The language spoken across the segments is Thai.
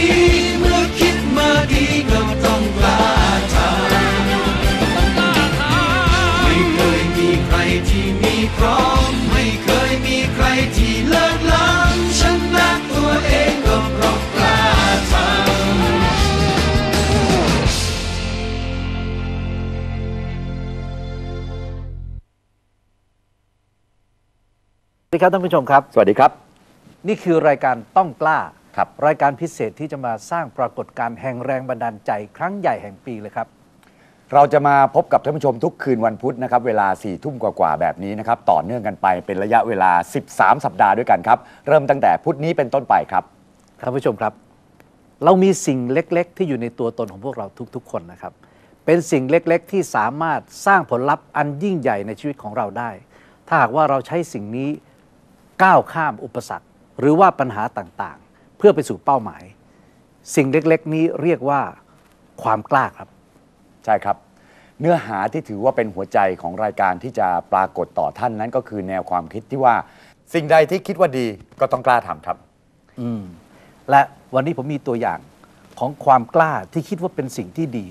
เมื่อคิดมาดีก็ต้องกล้าทำไม่เคยมีใครที่มีพร้อมไม่เคยมีใครที่เลิกล้างชนะตัวเองก็เพราะกล้าทำสวัสดีครับท่านผู้ชมครับสวัสดีครับนี่คือรายการต้องกล้าครับรายการพิเศษที่จะมาสร้างปรากฏการณ์แห่งแรงบันดาลใจครั้งใหญ่แห่งปีเลยครับเราจะมาพบกับท่านผู้ชมทุกคืนวันพุธนะครับเวลา4 ทุ่มกว่าๆแบบนี้นะครับต่อเนื่องกันไปเป็นระยะเวลา13 สัปดาห์ด้วยกันครับเริ่มตั้งแต่พุธนี้เป็นต้นไปครับท่านผู้ชมครับเรามีสิ่งเล็กๆที่อยู่ในตัวตนของพวกเราทุกๆคนนะครับเป็นสิ่งเล็กๆที่สามารถสร้างผลลัพธ์อันยิ่งใหญ่ในชีวิตของเราได้ถ้าหากว่าเราใช้สิ่งนี้ก้าวข้ามอุปสรรคหรือว่าปัญหาต่างๆเพื่อไปสู่เป้าหมายสิ่งเล็กๆนี้เรียกว่าความกล้าครับใช่ครับเนื้อหาที่ถือว่าเป็นหัวใจของรายการที่จะปรากฏต่อท่านนั้นก็คือแนวความคิดที่ว่าสิ่งใดที่คิดว่าดีก็ต้องกล้าทำครับและวันนี้ผมมีตัวอย่างของความกล้าที่คิดว่าเป็นสิ่งที่ดี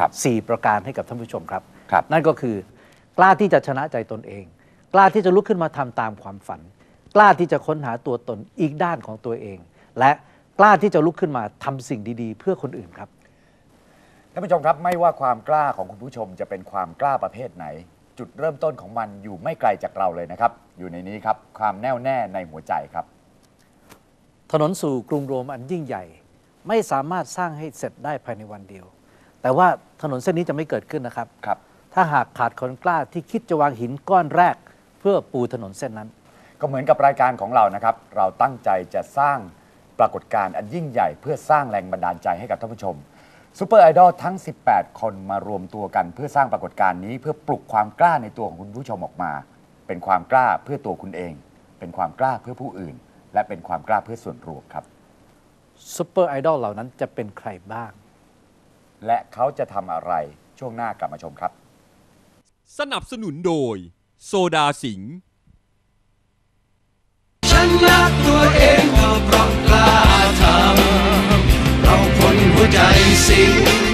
4 ประการให้กับท่านผู้ชมครับนั่นก็คือกล้าที่จะชนะใจตนเองกล้าที่จะลุกขึ้นมาทำตามความฝันกล้าที่จะค้นหาตัวตนอีกด้านของตัวเองและกล้าที่จะลุกขึ้นมาทำสิ่งดีๆเพื่อคนอื่นครับท่านผู้ชมครับไม่ว่าความกล้าของคุณผู้ชมจะเป็นความกล้าประเภทไหนจุดเริ่มต้นของมันอยู่ไม่ไกลจากเราเลยนะครับอยู่ในนี้ครับความแน่วแน่ในหัวใจครับถนนสู่กรุงโรมอันยิ่งใหญ่ไม่สามารถสร้างให้เสร็จได้ภายในวันเดียวแต่ว่าถนนเส้นนี้จะไม่เกิดขึ้นนะครับถ้าหากขาดคนกล้าที่คิดจะวางหินก้อนแรกเพื่อปูถนนเส้นนั้นก็เหมือนกับรายการของเรานะครับเราตั้งใจจะสร้างปรากฏการณ์อันยิ่งใหญ่เพื่อสร้างแรงบันดาลใจให้กับท่านผู้ชมซูเปอร์ไอดอลทั้ง18 คนมารวมตัวกันเพื่อสร้างปรากฏการณ์นี้เพื่อปลุกความกล้าในตัวของคุณผู้ชมออกมาเป็นความกล้าเพื่อตัวคุณเองเป็นความกล้าเพื่อผู้อื่นและเป็นความกล้าเพื่อส่วนรวมครับซูเปอร์ไอดอลเหล่านั้นจะเป็นใครบ้างและเขาจะทำอะไรช่วงหน้ากลับมาชมครับสนับสนุนโดยโซดาสิงห์ฉันรักตัวเองก็เพราะกล้าทำเราคนหัวใจสิง